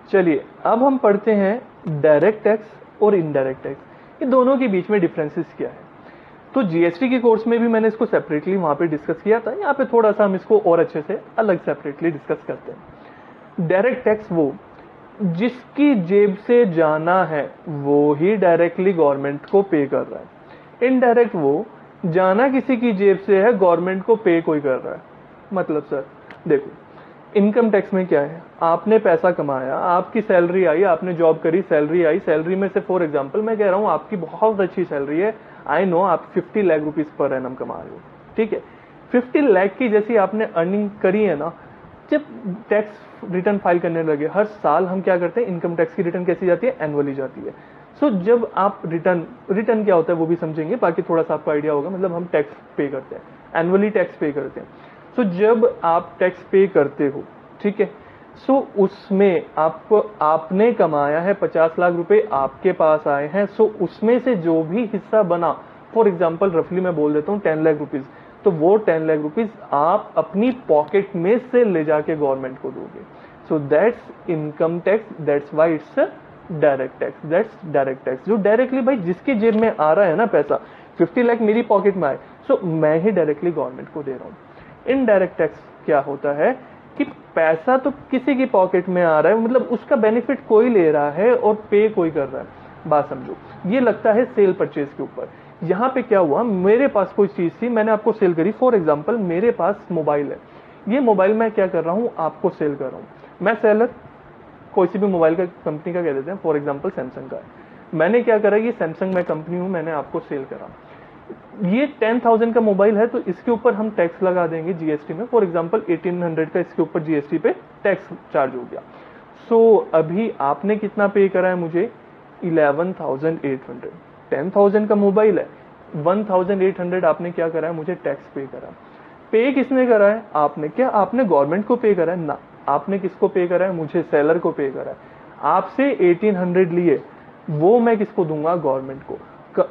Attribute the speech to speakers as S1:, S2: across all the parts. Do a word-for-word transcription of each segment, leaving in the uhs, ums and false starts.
S1: चलिए अब हम पढ़ते हैं डायरेक्ट टैक्स और इनडायरेक्ट टैक्स, ये दोनों के बीच में डिफरेंसेस क्या है। तो जीएसटी के कोर्स में भी मैंने इसको सेपरेटली वहां पे डिस्कस किया था, यहाँ पे थोड़ा सा हम इसको और अच्छे से अलग सेपरेटली डिस्कस करते हैं। डायरेक्ट टैक्स वो जिसकी जेब से जाना है वो ही डायरेक्टली गवर्नमेंट को पे कर रहा है। इनडायरेक्ट वो जाना किसी की जेब से है, गवर्नमेंट को पे कोई कर रहा है। मतलब सर देखो, इनकम टैक्स में क्या है, आपने पैसा कमाया, आपकी सैलरी आई, आपने जॉब करी, सैलरी आई, सैलरी में से फॉर एग्जांपल मैं कह रहा हूं आपकी बहुत अच्छी सैलरी है, आई नो आप fifty lakh rupees per annum कमा रहे हो, ठीक है। फिफ्टी लाख की जैसी आपने अर्निंग करी है ना, जब टैक्स रिटर्न फाइल करने लगे हर साल हम क्या करते हैं, इनकम टैक्स की रिटर्न कैसी जाती है, एनुअली जाती है। सो so, जब आप रिटर्न रिटर्न क्या होता है वो भी समझेंगे, बाकी थोड़ा सा आपको आइडिया होगा। मतलब हम टैक्स पे करते हैं, एनुअली टैक्स पे करते हैं। सो so, जब आप टैक्स पे करते हो, ठीक है, सो so, उसमें आपको आपने कमाया है पचास लाख रुपए, आपके पास आए हैं, सो so, उसमें से जो भी हिस्सा बना, फॉर एग्जाम्पल रफली मैं बोल देता हूँ टेन लाख रुपीज, तो वो टेन लाख रुपीज आप अपनी पॉकेट में से ले जाके गवर्नमेंट को दोगे। So that's income tax, that's why it's direct tax, that's direct tax. जो डायरेक्टली भाई जिसके जेब में आ रहा है ना पैसा, फिफ्टी लाख मेरी पॉकेट में आए, सो so, मैं ही डायरेक्टली गवर्नमेंट को दे रहा हूँ। इनडायरेक्ट टैक्स क्या होता है कि पैसा तो किसी की पॉकेट में आ रहा है, मतलब उसका बेनिफिट कोई ले रहा है और पे कोई कर रहा है। बात समझो, ये लगता है सेल परचेज के ऊपर। यहाँ पे क्या हुआ, मेरे पास कोई चीज थी, मैंने आपको सेल करी। फॉर एग्जांपल मेरे पास मोबाइल है, ये मोबाइल मैं क्या कर रहा हूँ, आपको सेल कर रहा हूँ। मैं सेलर कोई सी भी मोबाइल का कंपनी का कह देते हैं, फॉर एग्जाम्पल सैमसंग का है। मैंने क्या करा, ये सैमसंग मैं कंपनी हूँ, मैंने आपको सेल करा। ये टेन थाउजेंड का मोबाइल है, तो इसके ऊपर हम टैक्स लगा देंगे जीएसटी में। फॉर एग्जांपल एटीन हंड्रेड का इसके ऊपर जीएसटी पे टैक्स चार्ज हो गया। सो so, अभी आपने कितना पे करा है मुझे, eleven thousand eight hundred. Ten thousand का मोबाइल है, वन थाउजेंड एट हंड्रेड आपने क्या करा है, मुझे टैक्स पे करा। पे किसने करा है, आपने। क्या आपने गवर्नमेंट को पे करा है ना, आपने किसको पे करा है, मुझे सेलर को पे करा है। आपसे एटीन हंड्रेड लिए, वो मैं किसको दूंगा, गवर्नमेंट को।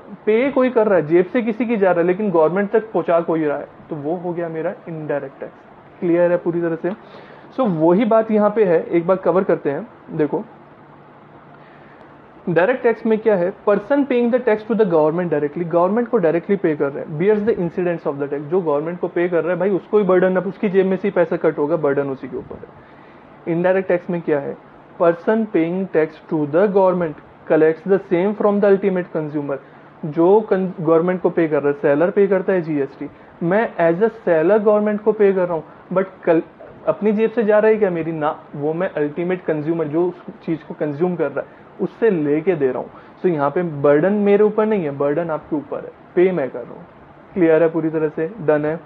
S1: पे कोई कर रहा है, जेब से किसी की जा रहा है, लेकिन गवर्नमेंट तक पहुंचा कोई रहा है, तो वो हो गया मेरा इनडायरेक्ट टैक्स। क्लियर है पूरी तरह से। सो so, वही बात यहाँ पे है, एक बार कवर करते हैं। देखो डायरेक्ट टैक्स में क्या है, person paying the tax to the government directly, government को डायरेक्टली पे कर रहे हैं, bears the incidents of the tax. जो गवर्नमेंट को पे कर रहा है भाई उसको ही बर्डन, अब उसकी जेब में से पैसा कट होगा, बर्डन उसी के ऊपर है। इनडायरेक्ट टैक्स में क्या है, person paying tax to the government collects the same from the ultimate consumer. जो गवर्नमेंट को पे कर रहा है, सेलर पे करता है जीएसटी, मैं एज अ सेलर गवर्नमेंट को पे कर रहा हूँ, बट कल अपनी जेब से जा रहा है क्या मेरी, ना, वो मैं अल्टीमेट कंज्यूमर जो उस चीज को कंज्यूम कर रहा है उससे लेके दे रहा हूँ। सो so, यहाँ पे बर्डन मेरे ऊपर नहीं है, बर्डन आपके ऊपर है, पे मैं कर रहा हूँ। क्लियर है पूरी तरह से, डन है।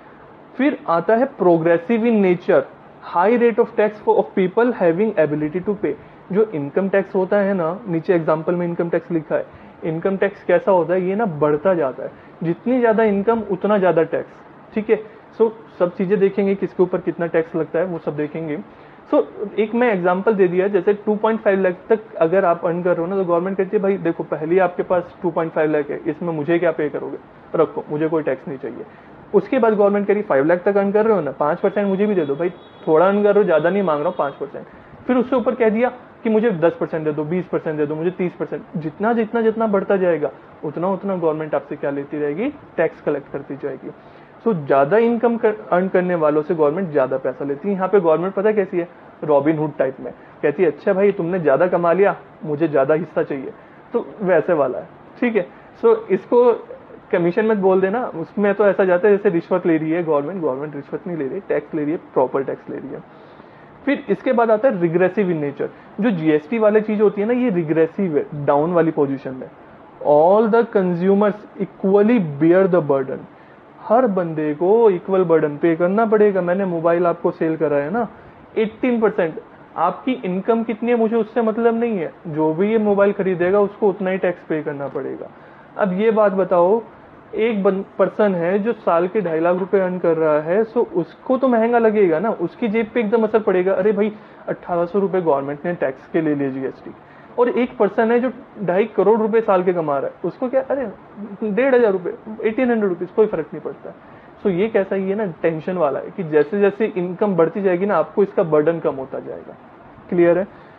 S1: फिर आता है progressive in nature, high rate of tax for of people having ability to pay. जो इनकम टैक्स होता है ना, नीचे एग्जाम्पल में इनकम टैक्स लिखा है, इनकम टैक्स कैसा होता है, ये ना बढ़ता जाता है, जितनी ज्यादा इनकम उतना ज्यादा टैक्स, ठीक है। सो so, सब चीजें देखेंगे, किसके ऊपर कितना टैक्स लगता है वो सब देखेंगे। सो so, एक मैं एग्जांपल दे दिया, जैसे टू पॉइंट फाइव लाख तक अगर आप अर्न कर रहे हो ना, तो गवर्नमेंट कहती है भाई देखो पहले आपके पास टू पॉइंट फाइव लाख है, इसमें मुझे क्या पे करोगे, रखो, मुझे कोई टैक्स नहीं चाहिए। उसके बाद गवर्नमेंट कह रही फाइव लाख तक अर्न कर रहे हो ना, पांच परसेंट मुझे भी दे दो भाई, थोड़ा अर्न कर रहे हो, ज्यादा नहीं मांग रहा हूँ, पांच परसेंट। फिर उससे ऊपर कह दिया कि मुझे दस परसेंट दे दो, बीस परसेंट दे दो, मुझे तीस परसेंट। जितना जितना जितना बढ़ता जाएगा उतना उतना गवर्नमेंट आपसे क्या लेती रहेगी, टैक्स कलेक्ट करती जाएगी। सो so, ज्यादा इनकम कर, अर्न करने वालों से गवर्नमेंट ज्यादा पैसा लेती है। यहाँ पे गवर्नमेंट पता कैसी है, रॉबिन हुड टाइप में, कहती है अच्छा भाई तुमने ज्यादा कमा लिया, मुझे ज्यादा हिस्सा चाहिए, तो वैसे वाला है, ठीक है। सो so, इसको कमीशन मत बोल देना, उसमें तो ऐसा जाता है जैसे रिश्वत ले रही है गवर्नमेंट, गवर्नमेंट रिश्वत नहीं ले रही, टैक्स ले रही है, प्रॉपर टैक्स ले रही है। फिर इसके बाद आता है रिग्रेसिव इन नेचर। जो जीएसटी वाली चीज होती है ना, ये रिग्रेसिव है, डाउन वाली पोजीशन में। All the consumers equally bear the burden, हर बंदे को इक्वल बर्डन पे करना पड़ेगा। मैंने मोबाइल आपको सेल करा है ना, एटीन परसेंट, आपकी इनकम कितनी है मुझे उससे मतलब नहीं है, जो भी ये मोबाइल खरीदेगा उसको उतना ही टैक्स पे करना पड़ेगा। अब ये बात बताओ, एक पर्सन है जो साल के ढाई लाख रुपए अर्न कर रहा है, सो उसको तो महंगा लगेगा ना, उसकी जेब पे एकदम असर पड़ेगा, अरे भाई अट्ठारह सौ रुपए गवर्नमेंट ने टैक्स के ले लिया जीएसटी। और एक पर्सन है जो ढाई करोड़ रुपए साल के कमा रहा है, उसको क्या, अरे डेढ़ हजार रुपए, एटीन हंड्रेड रुपीज, कोई फर्क नहीं पड़ता। सो ये कैसा ही है ना, टेंशन वाला है कि जैसे जैसे इनकम बढ़ती जाएगी ना, आपको इसका बर्डन कम होता जाएगा। क्लियर है।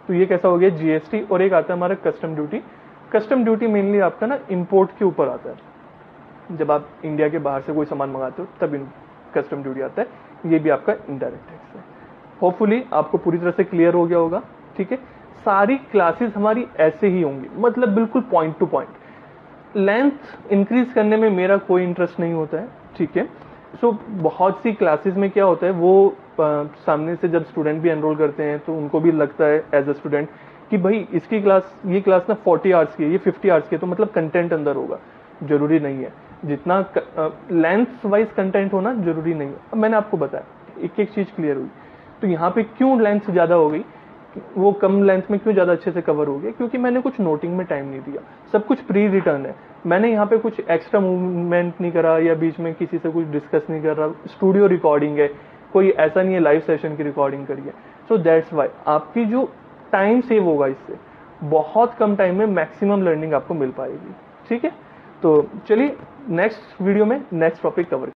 S1: तो ये कैसा हो गया जीएसटी, और एक आता है हमारा custom duty. Custom duty mainly आपका ना इंपोर्ट के ऊपर आता है, जब आप इंडिया के बाहर से कोई सामान मंगाते हो तब कस्टम ड्यूटी आता है, ये भी आपका इनडायरेक्ट टैक्स है। होपफुली आपको पूरी तरह से क्लियर हो गया होगा, ठीक है। सारी क्लासेस हमारी ऐसे ही होंगी, मतलब बिल्कुल point to point. Length increase करने में मेरा कोई इंटरेस्ट नहीं होता है, ठीक है। सो so, बहुत सी क्लासेस में क्या होता है, वो आ, सामने से जब स्टूडेंट भी एनरोल करते हैं तो उनको भी लगता है एज अ स्टूडेंट कि भाई इसकी क्लास, ये क्लास ना फोर्टी आवर्स की है, ये फिफ्टी आवर्स की है, तो मतलब कंटेंट अंदर होगा। जरूरी नहीं है, जितना लेंथ वाइज कंटेंट होना जरूरी नहीं है। अब मैंने आपको बताया, एक एक चीज क्लियर हुई। तो यहाँ पे क्यों लेंथ ज्यादा हो गई, वो कम लेंथ में क्यों ज्यादा अच्छे से कवर हो गया, क्योंकि मैंने कुछ नोटिंग में टाइम नहीं दिया, सब कुछ प्री रिटर्न है। मैंने यहाँ पे कुछ एक्स्ट्रा मूवमेंट नहीं करा या बीच में किसी से कुछ डिस्कस नहीं कर रहा। स्टूडियो रिकॉर्डिंग है, कोई ऐसा नहीं है लाइव सेशन की रिकॉर्डिंग करी है। सो दैट्स वाई आपकी जो टाइम सेव होगा, इससे बहुत कम टाइम में मैक्सिमम लर्निंग आपको मिल पाएगी, ठीक है। तो चलिए नेक्स्ट वीडियो में नेक्स्ट टॉपिक कवर